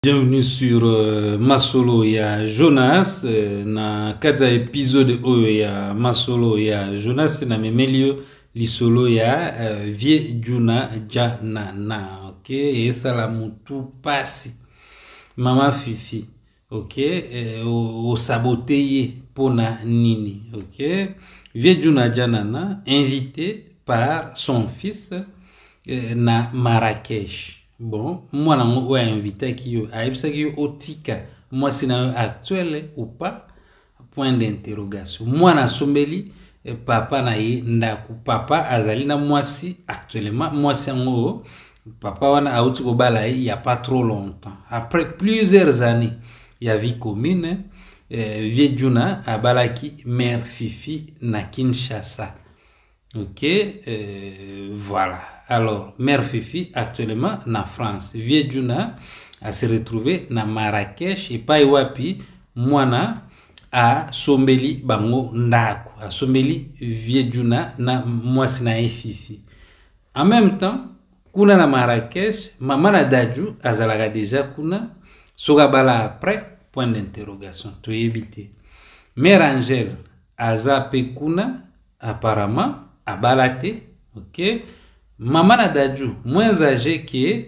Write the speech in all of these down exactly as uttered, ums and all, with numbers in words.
Bienvenue sur euh, Masolo ya Jonas euh, na kaza épisode oyo ya Masolo ya Jonas na memelio lisolo ya uh, vie juna jana na ok et ça la mutu pasi mama fifi ok eh, o, o saboteye pona nini ok vie juna jana na invité par son fils euh, na Marrakech. Bon, moi, je suis invité qui est otika. Moi, c'est actuel ou pas? Point d'interrogation. Moi, na sombeli, papa na ye ndaku. Papa azali na moi si actuellement. Moi, c'est un papa wana a outi kobala il y a pas trop longtemps. Après plusieurs années, il y a vie commune. Euh, Vie Juna a balaki mère Fifi na Kinshasa. Ok, euh, voilà. Alors, mère Fifi actuellement na France. Vie Juna a se retrouvé na Marrakech et pas wapi mwana a sombeli bango ndako. A sombeli Vie Juna na mwasi na Fifi. En même temps, kuna na Marrakech, maman na Daju azalaga déjà kuna soga bala après point d'interrogation. To éviter. Mère Angèle azape kuna apparemment a balate, ok. Maman na Daju moins âgée que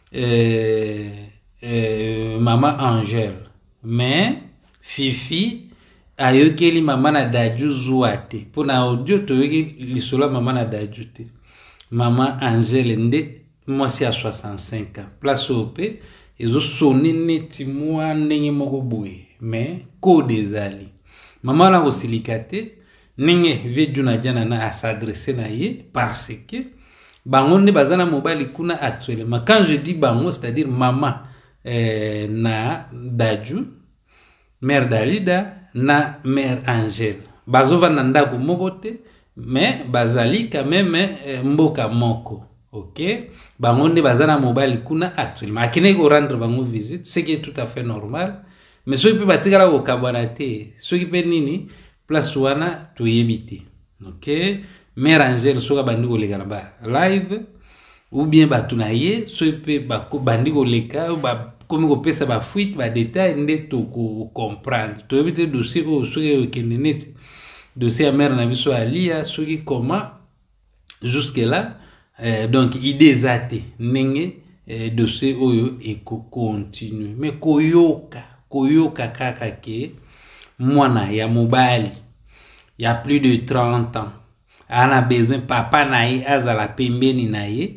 euh, euh, maman Angèle, mais Fifi a yokeli maman na Daju zouate. Pour na audio to yoki lisola maman na Daju te. Maman Angèle nde moi si à soixante-cinq ans. Place au P, ils ont sonné neti moi nengi moko boue, mais ko desali. Maman la osilikate ninge Vie Juna jana na a s'adresser na ye parce que bango ne bazana mobile kuna actuellement. Quand je dis bango, c'est-à-dire maman eh, na Daju, mère Dalida, na mère Angèle. Bazova nanda ko mokote, mais bazali quand même eh, mboka moko. Ok? Bango ne bazana mobile kuna actuellement. Akine ko rendre bango visite, ce qui est tout à fait normal. Mais ceux qui peuvent batikala ko kabwanate, ceux qui peuvent nini, place wana to yebite. Ok? Mère Angèle soka bandiko leka na ba live ou bien batunaye so pe ba bandiko leka ba komi ko pesa ba fuite ba détail nde to ko comprendre to ebite dossier o so ke keneneti dossier mère na biso alia so ki comment jusque là euh, donc idée zate nenge euh, dossier oyo e ko continue mais koyoka koyoka kaka ke mwana ya mobali ya plus de trente ans ana besoin papa naïe azala pembeni naïe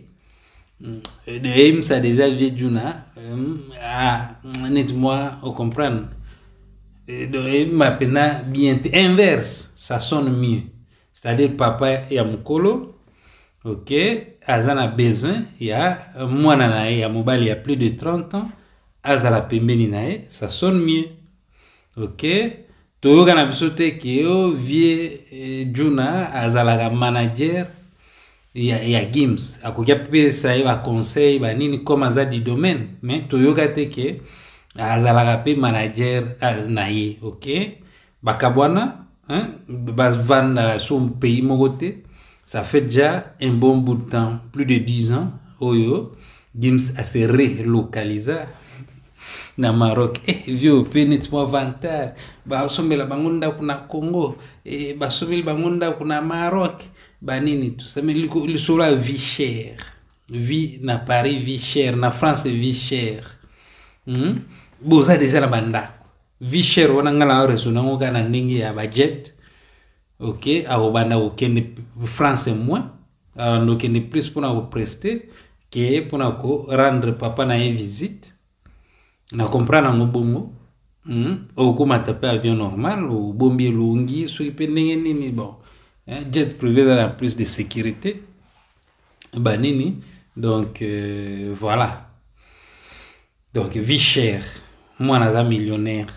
de him ça déjà Vie Juna ah net-moi au comprendre de him mapena bien inverse ça sonne mieux c'est-à-dire papa ya mukolo ok azana besoin ya mwana naïe ya mobali ya plus de trente ans azala pembeni naïe ça sonne mieux ok. Toyoka na biso te ke yo Vie Juna azalaga manager ya, ya games akokia pesa ye ba conseil ba nini comme aza di domaine mais toyoka te ke azalaga pe manager na ye ok bakabwana hein bazvanda son pays mokote ça fait déjà un bon bout de temps plus de dix ans oyo games a se relocaliser na Maroc eh vieux penet mo vantar ba sombela bangonda kuna Congo eh ba sombela bangonda kuna Maroc ba nini tout ça mais le sola vie chère vie na Paris vie chère na France vie chère hmm boza déjà na banda vie chère wana ngala resona ngoka na ndingi ya budget ok a banda okende France moins ando kende plus pour na ko prester que pour na ko rendre papa na une visite na comprendre ngo bongo hmm o kuma taper avion normal ou bombi longi so ipendenge nini bon hein, jet privé dans la plus de sécurité ba nini donc euh, voilà donc vie chère moi na millionnaire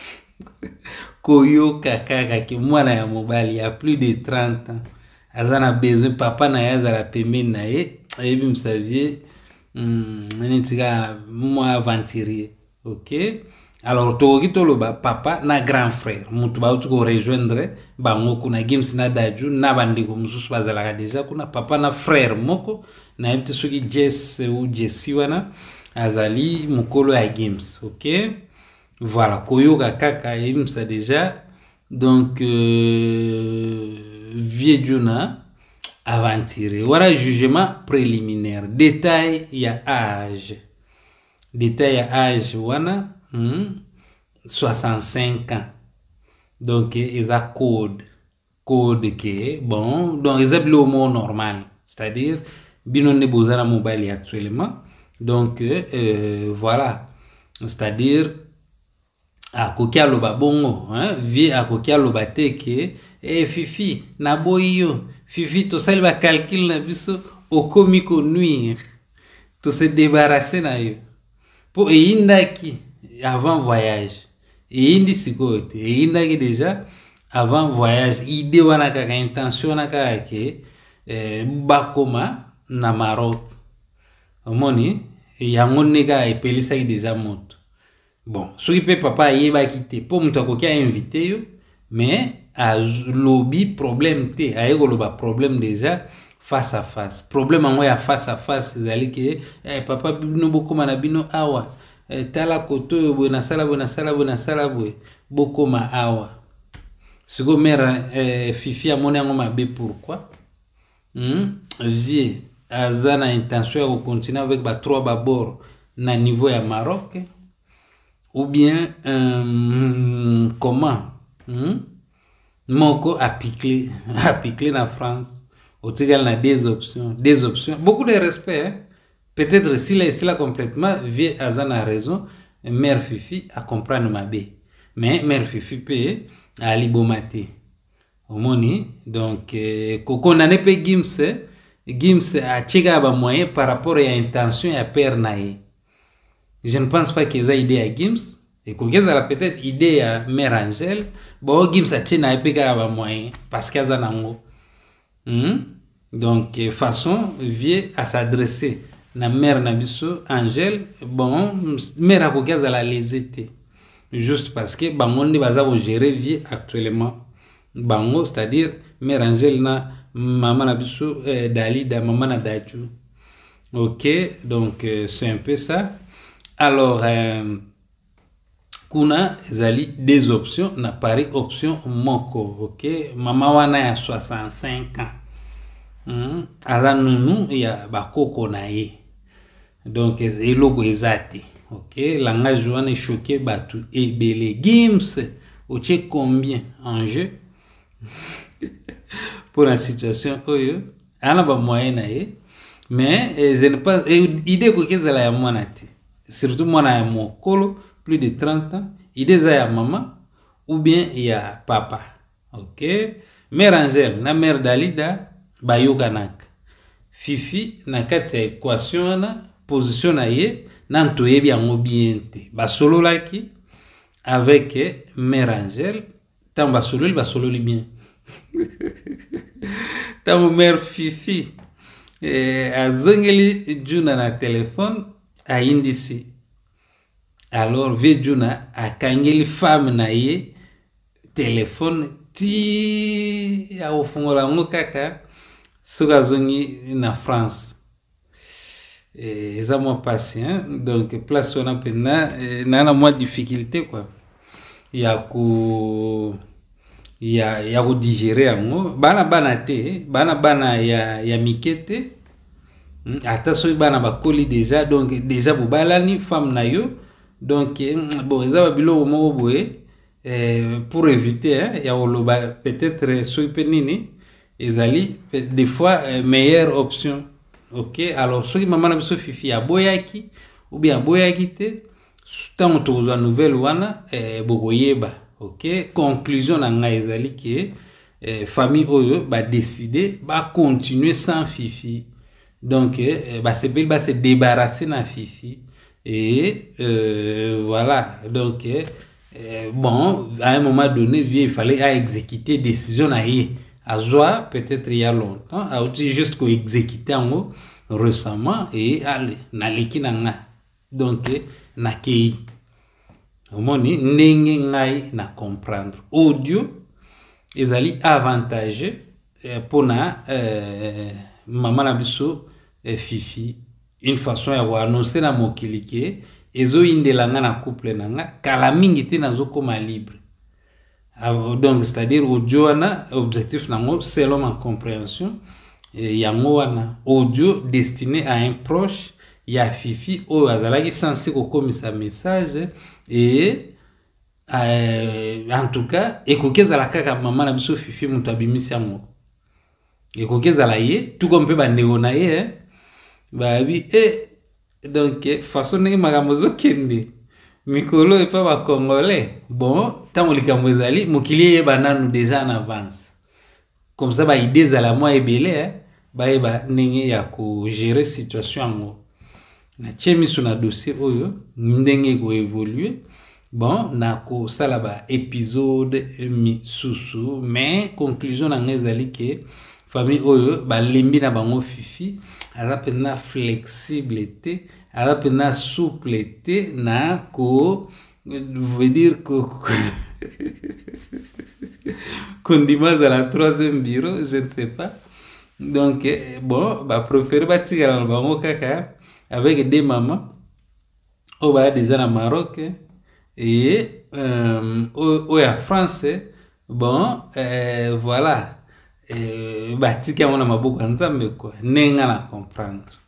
koyo kaka ki mwana ya mobali ya plus de trente ans azana besoin papa na yaza la pembeni na ye et bim saviez hmm ninitika moi aventurier. Ok, alors toki toloba papa na grand frère mutu ba utuko rejoindre bango kuna games na Daju na bandiko mususu bazalaka déjà kuna papa na frère moko na yebite soki Jess ou Jessi wana azali mukolo ya Gims, ok. Voilà, koyoka kaka Gims déjà. Donc euh, Vieux Juna aventuré. Voilà jugement préliminaire. Détail ya âge. Détail ya âge wana hmm, soixante-cinq ans. Donc ils a code code que bon donc ils ont le mot normal, c'est-à-dire bino ne bozana mobile actuellement. Donc euh, voilà, c'est-à-dire a kokia loba bongo hein vie a kokia loba teke e fifi na boyo fifi to sali ba calcul na biso au komiko nuire to se débarrasser na yo pour indaki avant voyage et indi sikote et indaki déjà avant voyage idée wana kaka intention na kaka ke eh, bakoma na Maroc omoni yango nega epelisa déjà moto. Bon, ce qui peut papa yeba quitter pour muto ko kia invité yo mais a lobby problème te ayego loba problème déjà face à face problème en ya face à face zali ke eh, papa bino bokoma na bino awa eh, tala koto bona sala bona sala bona sala boy bokoma awa siko mère eh, fifi a moni ngoma be pourquoi hmm? Vie azana intention de continuer avec ba trois babord na niveau ya Maroc ou bien euh, comment hmm? Moko a piqué a piqué na France au Tigal na des options des options beaucoup de respect hein? Peut-être s'il est là complètement vie azana raison mère fifi a comprendre ma bé mais mère fifi peut à libomate omoni donc euh, koko na ne pe Gims Gims a chega ba moyen par rapport à intention ya père nae. Je ne pense pas qu'ils aient idée à Gims et qu'ils aient peut-être idée à mère Angèle. Bon Gims a chena epeka ba moyen parce qu'il y a nango. Hmm? Donc façon vie à s'adresser na mère nabiso Angèle bon mère a kokaza la lésité juste parce que bango ndi baza ko gérer vie actuellement bango c'est-à-dire mère Angèle na maman nabiso eh, Dalida maman na Daju. OK, donc euh, c'est un peu ça. Alors euh, kuna zali des options na pari option moko. OK, maman wana ya soixante-cinq ans. Hmm, ala nunu ya bakoko na ye. Donc eloko ezati. OK, langage wana choqué batu et belé Gims o che combien en jeu pour la situation oyo ana ba moyen na ye mais eh, je ne pas eh, idée ko kezala ya mwana te surtout mwana ya mokolo plus de trente ans idée za ya maman ou bien ya papa. OK, mère Angèle na mère Dalida bayokanak fifi na kati ya équation na position na ye na ntoyebi yango bien te basololaki avec eh, mère Angèle tant basololi basololi bien ta mère fifi eh, azongeli Juna na téléphone a indisi alors Vieux Juna a kangeli femme na ye téléphone ti a ofungola ngo kaka soka zongi na France et ça moi patient donc place on a pena na moi difficulté quoi il y a ko ya ya ko digérer yango bana bana te bana bana ya ya mikete hmm? Ata so bana bakoli déjà donc déjà bobalani femme na yo donc bon ezaba bilo mo boye eh, pour éviter hein, ya oloba peut-être so penini ezali des fois eh, meilleure option. OK, alors so maman na biso fifi ya boyaki ou bien boyaki te tant to za nouvelle wana eh, bokoyeba. OK, conclusion na nga ezali que eh, famille oyo ba décider ba continuer sans fifi donc eh, ba se ba se débarrasser na fifi et euh, voilà donc eh, bon à un moment donné il fallait à exécuter décision na ye azwa peut-être il y a longtemps a aussi juste ko exécuter en récemment et allez na liki na nga donc eh, na kei omoni ndenge ngai na comprendre audio ezali avantageux eh, pona eh, maman na biso eh, fifi une façon ya koannonce na mokili ke ezoyindela nga na couple na nga kala mingi te nazokoma libre. Donc c'est-à-dire audio wana objectif nango selon ma compréhension yango wana audio destiné à un proche ya fifi oyo azalaki censé kokomisa message et euh, en tout cas ekoki ezala kaka mama na biso fifi moto abimisi yango ekoki ezala ye tout comme mpe bandeko na ye babi e donc façon ndenge makambo ezokende mikolo epa bakongolais bon ntango likambo ezali mokili eyeba nanu déjà en avance comme ça baide ezala mwa ebele bayeba ndenge ya kogere situation yango natie miso na dossier oyo ndenge ekoévolue bon nakosala baépisode misusu mais conclusion na nga ezali ke famille oyo balembi na bango fifi aza mpenza flexible te aza mpenza souple te na ko veut dire ko kondima azala troisième bureau je ne sais pas donc bon bapréféré batikala na bango kaka avec des mamans oyo baya déjà na Maroc et euh, oyo ya France bon euh, voilà batika yango na maboko ya Nzambe quoi ndenge na comprendre.